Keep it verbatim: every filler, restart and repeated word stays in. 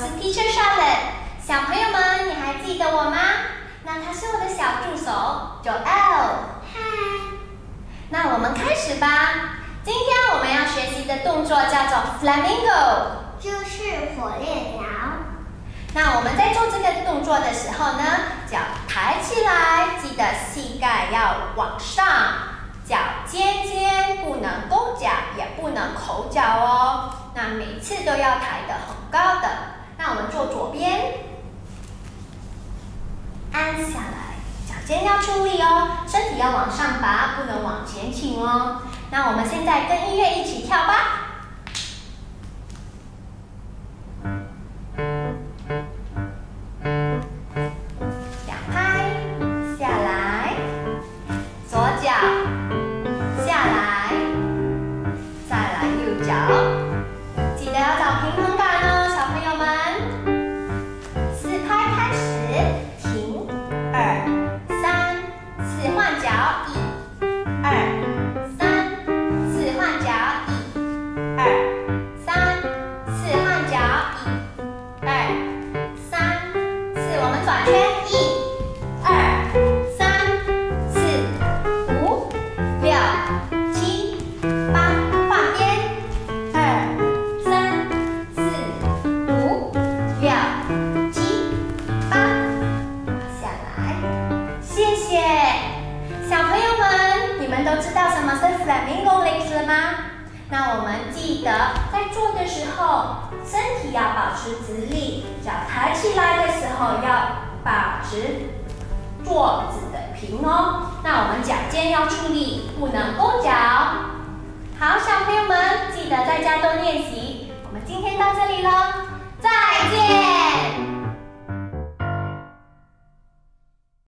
是 Teacher Charlotte。小朋友们，你还记得我吗？那她是我的小助手 Joelle。 嗨。 那我们开始吧。今天我们要学习的动作叫做 Flamingo， 就是火烈鸟。 那我们在做这个动作的时候呢，脚抬起来，记得膝盖要往上，脚尖尖不能弓脚，也不能口角哦。那每次都要抬得很高的。那我们做左边，按下来，脚尖要出力哦，身体要往上拔，不能往前倾哦。那我们现在跟音乐一起跳吧。都知道什么是 Flamingo Leg 了吗？那我们记得在做的时候，身体要保持直立，脚抬起来的时候要保持坐姿的平哦。那我们脚尖要出力，不能弓脚。好，小朋友们记得在家多练习。我们今天到这里了。